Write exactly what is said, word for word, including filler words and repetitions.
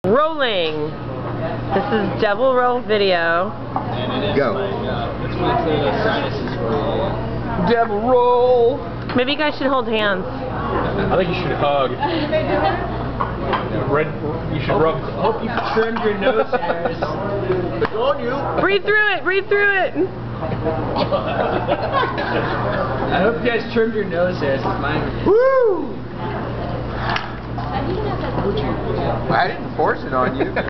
Rolling. This is double roll video. Go. Double roll. Maybe you guys should hold hands. I think you should hug. Red, you should rub. Hope you trimmed your nose hairs. On you. Breathe through it. Breathe through it. I hope you guys trimmed your nose hairs. Mine. Woo! I didn't force it on you.